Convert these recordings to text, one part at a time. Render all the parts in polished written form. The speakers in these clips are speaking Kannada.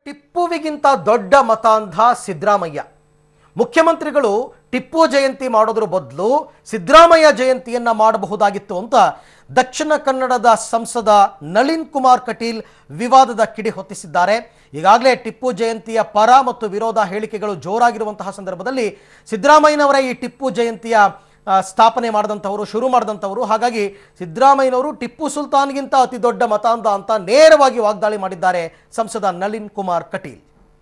ಟಿಪ್ಪುವಿಗಿಂತ ದೊಡ್ಡ ಮತಾಂಧ ಸಿದ್ದರಾಮಯ್ಯ. ಮುಖ್ಯಮಂತ್ರಿಗಳು ಟಿಪ್ಪು ಜಯಂತಿ ಮಾಡೋದ್ರ ಬದಲು ಸಿದ್ದರಾಮಯ್ಯ ಜಯಂತಿಯನ್ನ ಮಾಡಬಹುದಾಗಿತ್ತು ಅಂತ ದಕ್ಷಿಣ ಕನ್ನಡದ ಸಂಸದ ನಳಿನ್ ಕುಮಾರ್ ಕಟೀಲ್ ವಿವಾದದ ಕಿಡಿ ಹೊತ್ತಿಸಿದ್ದಾರೆ. ಈಗಾಗಲೇ ಟಿಪ್ಪು ಜಯಂತಿಯ ಪರ ಮತ್ತು ವಿರೋಧ ಹೇಳಿಕೆಗಳು ಜೋರಾಗಿರುವಂತಹ ಸಂದರ್ಭದಲ್ಲಿ ಸಿದ್ದರಾಮಯ್ಯನವರ ಈ ಟಿಪ್ಪು ಜಯಂತಿಯ ಸ್ಥಾಪನೆ ಮಾಡಿದಂಥವರು, ಶುರು ಮಾಡಿದಂಥವರು. ಹಾಗಾಗಿ ಸಿದ್ದರಾಮಯ್ಯನವರು ಟಿಪ್ಪು ಸುಲ್ತಾನ್ಗಿಂತ ಅತಿ ದೊಡ್ಡ ಮತಾಂಧ ಅಂತ ನೇರವಾಗಿ ವಾಗ್ದಾಳಿ ಮಾಡಿದ್ದಾರೆ ಸಂಸದ ನಳಿನ್ ಕುಮಾರ್ ಕಟೀಲ್.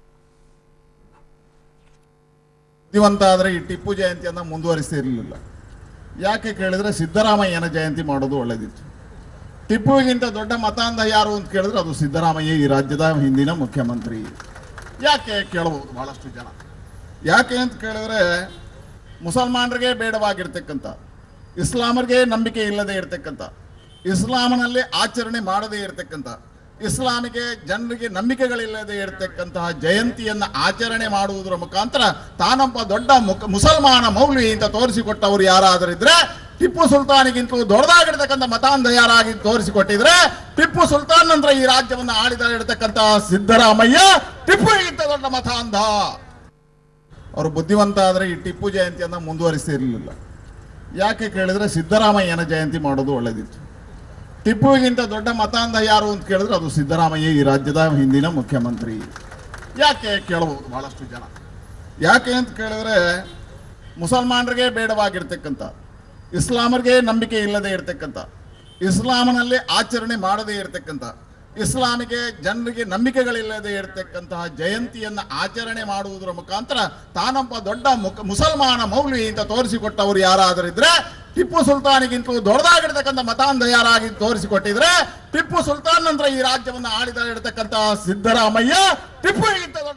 ಬುದ್ಧಿವಂತ ಆದರೆ ಈ ಟಿಪ್ಪು ಜಯಂತಿಯನ್ನು ಮುಂದುವರಿಸ್ತಿರಲಿಲ್ಲ. ಯಾಕೆ ಕೇಳಿದ್ರೆ ಸಿದ್ದರಾಮಯ್ಯನ ಜಯಂತಿ ಮಾಡೋದು ಒಳ್ಳೆದಿತ್ತು. ಟಿಪ್ಪುವಿಗಿಂತ ದೊಡ್ಡ ಮತಾಂಧ ಯಾರು ಅಂತ ಕೇಳಿದ್ರೆ ಅದು ಸಿದ್ದರಾಮಯ್ಯ, ಈ ರಾಜ್ಯದ ಹಿಂದಿನ ಮುಖ್ಯಮಂತ್ರಿ. ಯಾಕೆ ಕೇಳಬಹುದು ಬಹಳಷ್ಟು ಜನ. ಯಾಕೆ ಅಂತ ಕೇಳಿದ್ರೆ ಮುಸಲ್ಮಾನರಿಗೆ ಬೇಡವಾಗಿರ್ತಕ್ಕಂಥ, ಇಸ್ಲಾಮರಿಗೆ ನಂಬಿಕೆ ಇಲ್ಲದೆ ಇರ್ತಕ್ಕಂಥ, ಇಸ್ಲಾಮನಲ್ಲಿ ಆಚರಣೆ ಮಾಡದೇ ಇರತಕ್ಕಂಥ, ಇಸ್ಲಾಮಿಗೆ ಜನರಿಗೆ ನಂಬಿಕೆಗಳಿಲ್ಲದೆ ಇರತಕ್ಕಂತಹ ಜಯಂತಿಯನ್ನು ಆಚರಣೆ ಮಾಡುವುದರ ಮುಖಾಂತರ ತಾನೊಬ್ಬ ದೊಡ್ಡ ಮುಸಲ್ಮಾನ ಮೌಲ್ವಿ ಅಂತ ತೋರಿಸಿಕೊಟ್ಟವರು ಯಾರಾದರಿದ್ರೆ ಟಿಪ್ಪು ಸುಲ್ತಾನಿಗಿಂತಲೂ ದೊಡ್ಡದಾಗಿರ್ತಕ್ಕಂಥ ಮತಾಂಧ ಯಾರಾಗಿ ತೋರಿಸಿಕೊಟ್ಟಿದ್ರೆ ಟಿಪ್ಪು ಸುಲ್ತಾನ್ ನಂತರ ಈ ರಾಜ್ಯವನ್ನು ಆಳಿದ ಇರತಕ್ಕಂಥ ಸಿದ್ದರಾಮಯ್ಯ ಟಿಪ್ಪುಗಿಂತ ದೊಡ್ಡ ಮತಾಂಧ. ಅವರು ಬುದ್ಧಿವಂತ ಆದರೆ ಈ ಟಿಪ್ಪು ಜಯಂತಿಯನ್ನು ಮುಂದುವರಿಸ್ತಿರಲಿಲ್ಲ. ಯಾಕೆ ಕೇಳಿದ್ರೆ ಸಿದ್ದರಾಮಯ್ಯನ ಜಯಂತಿ ಮಾಡೋದು ಒಳ್ಳೆದಿತ್ತು. ಟಿಪ್ಪುವಿಗಿಂತ ದೊಡ್ಡ ಮತಾಂಧ ಯಾರು ಅಂತ ಕೇಳಿದ್ರೆ ಅದು ಸಿದ್ದರಾಮಯ್ಯ, ಈ ರಾಜ್ಯದ ಹಿಂದಿನ ಮುಖ್ಯಮಂತ್ರಿ. ಯಾಕೆ ಕೇಳಬಹುದು ಬಹಳಷ್ಟು ಜನ. ಯಾಕೆ ಅಂತ ಕೇಳಿದ್ರೆ ಮುಸಲ್ಮಾನರಿಗೆ ಬೇಡವಾಗಿರ್ತಕ್ಕಂಥ, ಇಸ್ಲಾಮರಿಗೆ ನಂಬಿಕೆ ಇಲ್ಲದೆ ಇರತಕ್ಕಂಥ, ಇಸ್ಲಾಮನಲ್ಲಿ ಆಚರಣೆ ಮಾಡದೇ ಇರತಕ್ಕಂಥ, ಇಸ್ಲಾಮಿಗೆ ಜನರಿಗೆ ನಂಬಿಕೆಗಳಿಲ್ಲದೆ ಇರತಕ್ಕಂತಹ ಜಯಂತಿಯನ್ನು ಆಚರಣೆ ಮಾಡುವುದರ ಮುಖಾಂತರ ತಾನೊಬ್ಬ ದೊಡ್ಡ ಮುಸಲ್ಮಾನ ಮೌಲ್ವಿ ಅಂತ ತೋರಿಸಿಕೊಟ್ಟವರು ಯಾರಾದರಿದ್ರೆ ಟಿಪ್ಪು ಸುಲ್ತಾನಿಗಿಂತಲೂ ದೊಡ್ಡದಾಗಿರ್ತಕ್ಕಂಥ ಮತಾಂಧ ಯಾರಾಗಿ ತೋರಿಸಿಕೊಟ್ಟಿದ್ರೆ ಟಿಪ್ಪು ಸುಲ್ತಾನ್ ನಂತರ ಈ ರಾಜ್ಯವನ್ನು ಆಳಿದ ಇರತಕ್ಕಂಥ ಸಿದ್ದರಾಮಯ್ಯ ಟಿಪ್ಪುಗಿಂತ